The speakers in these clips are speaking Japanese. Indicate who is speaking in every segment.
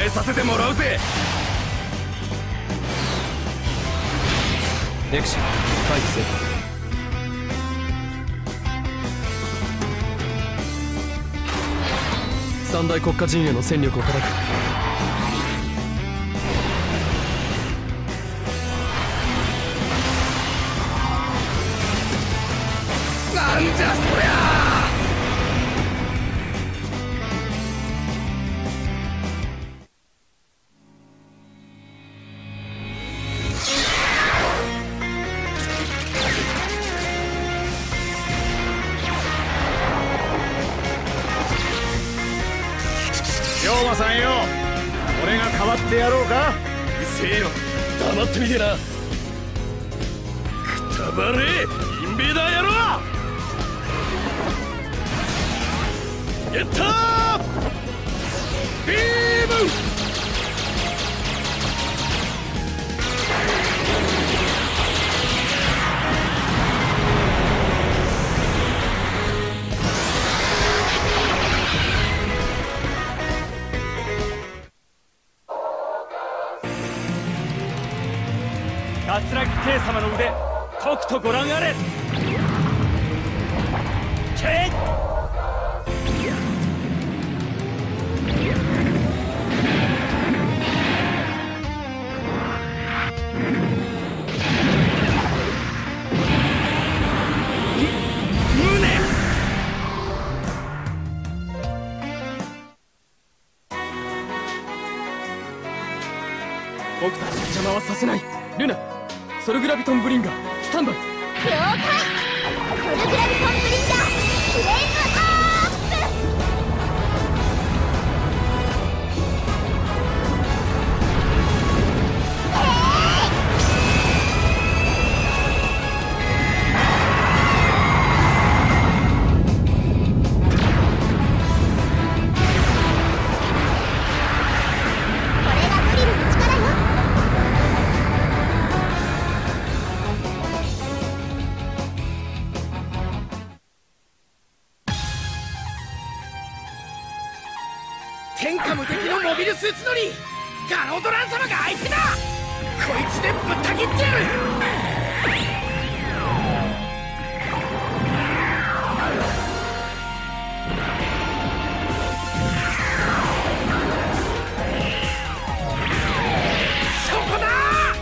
Speaker 1: えさせてもらうぜ。
Speaker 2: エクシ回避せよ。三大国家陣営の戦力を叩く。
Speaker 1: なんじゃそりゃ。龍馬さんよ、俺が代わってやろうか。うるせえよ、黙ってみてな。くたばれインベーダー野郎。ゲッタービーム。桂木圭様の腕、とくとご覧あれ。チェイ。僕たちの邪魔はさせない。ルナ、ソルグラビトンブリンガースタンバイ。
Speaker 3: 了解。ソルグラビトンブリンガーフレームアッこれがグリルの力よ。
Speaker 1: 天下無敵のモビルスーツ乗りガロドラン様が相手だ。こいつでぶった切ってやる。そこだ。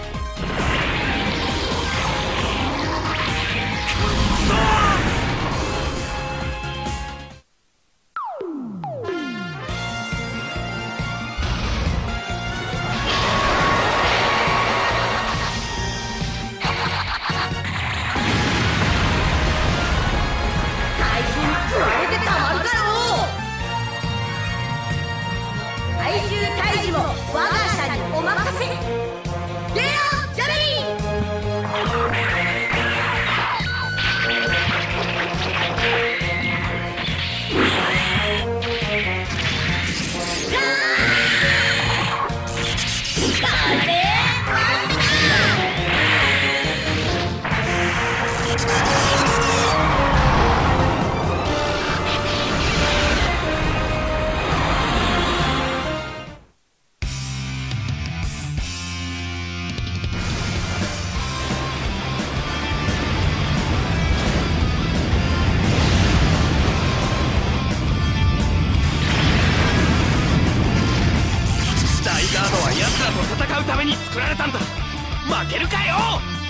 Speaker 1: 戦うために作られたんだ。負けるかよ。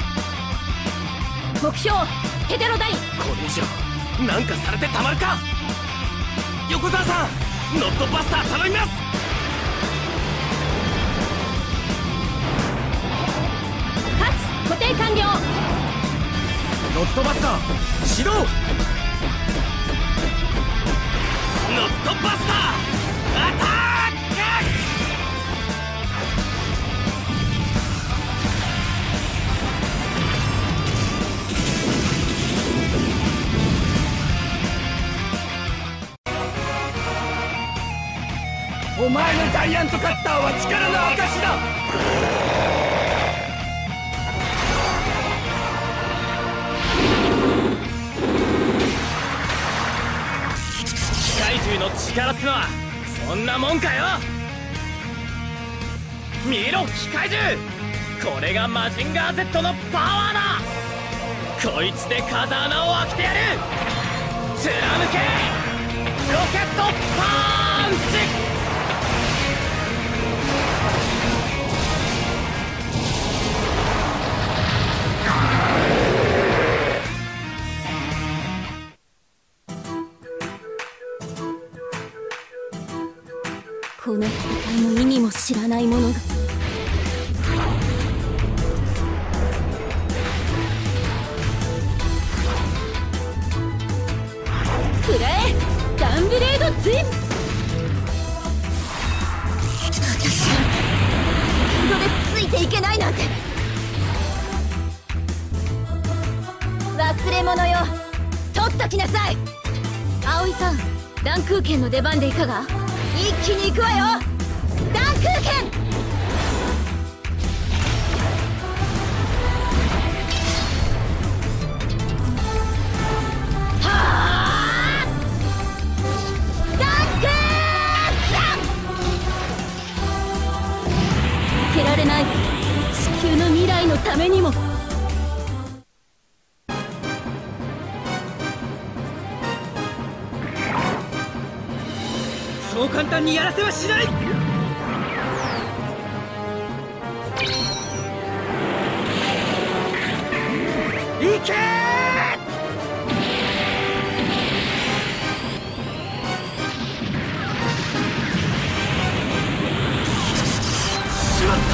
Speaker 3: 目標ヘテロダイン。
Speaker 1: これ以上なんかされてたまるか。横澤さん、ノットバスター頼みます。
Speaker 3: カツ固定完了。
Speaker 1: ノットバスター始動。ノットバスターアタック。お前のジャイアントカッターは力の証だ。機械獣の力ってのはそんなもんかよ。 見ろ機械獣、これがマジンガー Z のパワーだ。こいつで風穴を開けてやる。貫けロケットパンチ。
Speaker 3: この戦いの意味も知らない者が。くれガンブレードツイン。私はスピードでついていけないなんて。忘れ物よ、取っときなさい。葵さん、弾空剣の出番でいかが。一気に行くわよ、弾空剣。はあ弾空剣。負けられない。地球の未来のためにも。
Speaker 1: そう簡単にやらせはしない。いけー。しまった。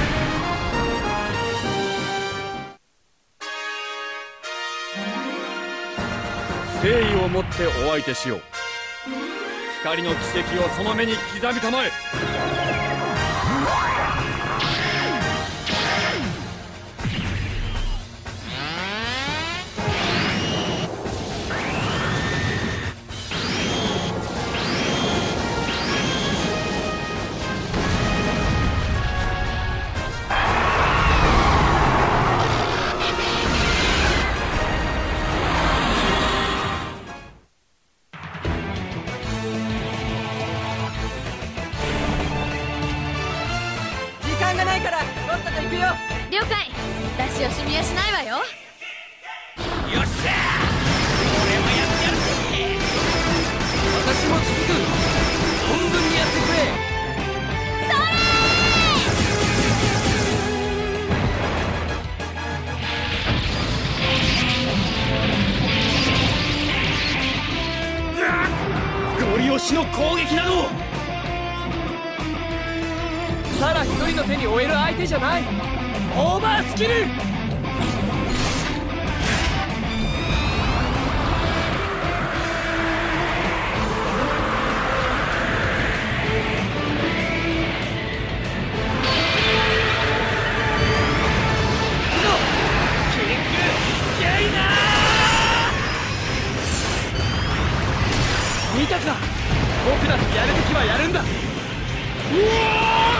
Speaker 2: 誠意を持ってお相手しよう。光の奇跡をその目に刻みたまえ。
Speaker 3: 了解。出し惜しみはしないわよ。
Speaker 1: よっしゃー、俺もやってやるぜ。
Speaker 2: 私も続く。存分にやってくれ。
Speaker 1: それゴリ押しの攻撃など
Speaker 2: サラ一人の手に負える相手じゃない。オーバースキル。見たか、僕だってやるときはやるんだ。うおー。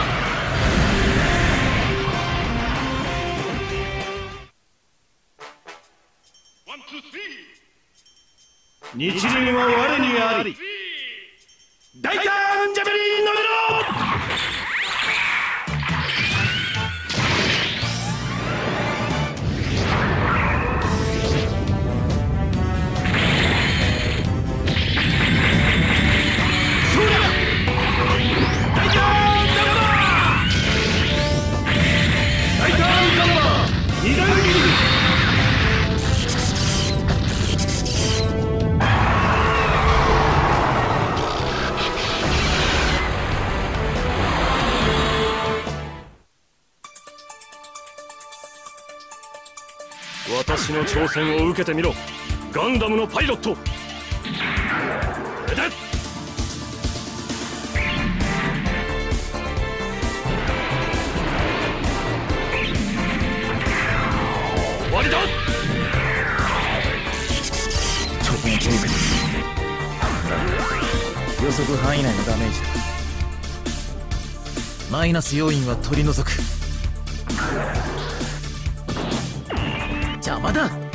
Speaker 4: 日輪は我にあり。大胆ジャベリンのめろ。そりゃ大胆ザラバー。大胆ザラバー二段切り。
Speaker 2: 私の挑戦を受けてみろ、ガンダムのパイロット。これで終わりだ。
Speaker 4: 直撃経過。予測範囲内のダメージだ。マイナス要因は取り除く。邪魔だ。